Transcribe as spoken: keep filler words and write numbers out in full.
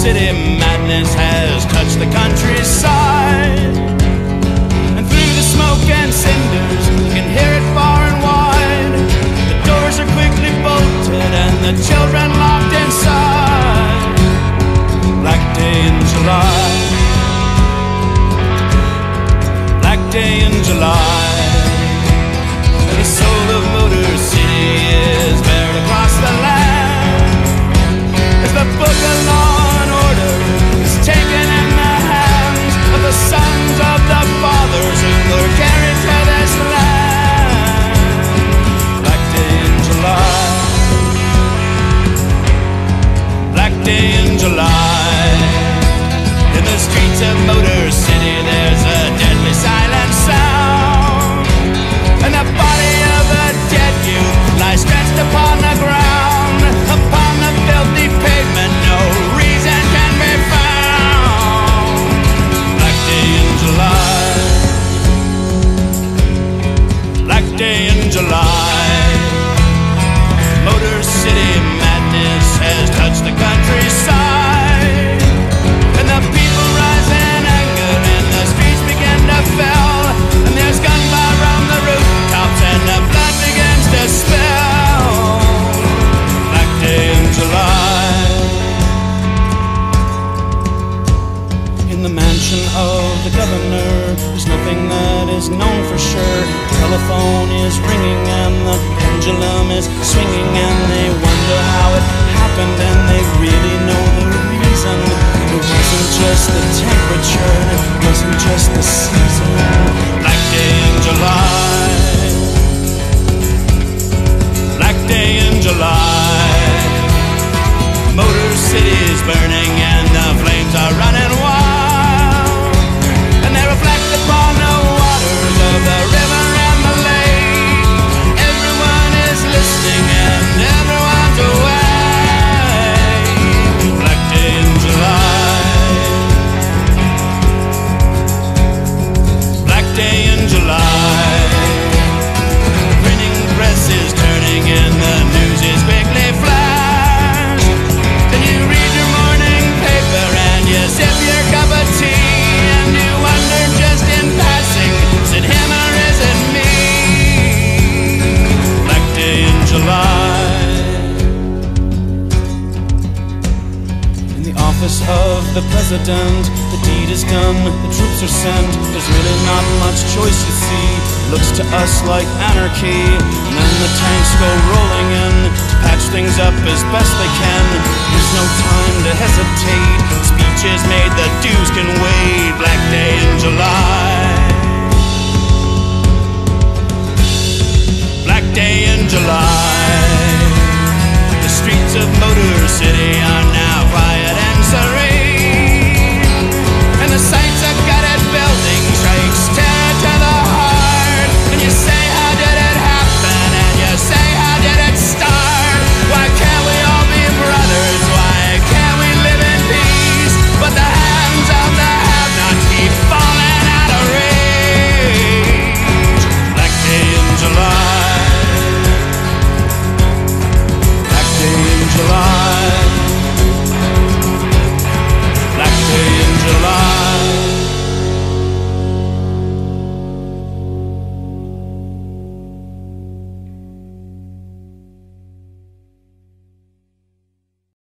City madness has touched the countryside, and through the smoke and cinders you can hear it far and wide. The doors are quickly bolted and the children locked inside. Black day in July, black day in July. The soul of Motor City is buried across the land, as the book of law and order is taken in the hands of the sons of the fathers who were carried to this land. Black day in July, black day in July. In the streets of Motor City there's a deadly silent sound, and the body of a dead youth lies stretched upon the ground. Upon the filthy pavement no reason can be found. Black day in July, black day in July. Motor City madness has touched the countryside, and the people rise in anger and the streets begin to fill, and there's gunfire from the rooftops and the blood begins to spill. Black day in July. In the mansion of the governor there's nothing that is known for sure. The telephone is ringing and the pendulum is swinging, and they wonder how it happened, and they really know the reason. It wasn't just the temperature, it wasn't just the season. Black day in July, black day in July. Motor City's burning and the flames are running wild, and they reflect upon the waters of the river and the lake. Everyone is listening and everyone's away. Black day in July, black day in July. The printing press is turning and the news is quickly flashed. Then you read your morning paper and you sip your cup of tea, and you wonder just in passing, is it him or is it me? Black day in July. In the office of the president the deed is done, the troops are sent. There's really not much choice, you see. Looks to us like anarchy, and then the tanks go rolling in to patch things up as best they can. There's no time to hesitate, speech is made, the dues can wait. Black day in July, black day in July. The streets of Motor City are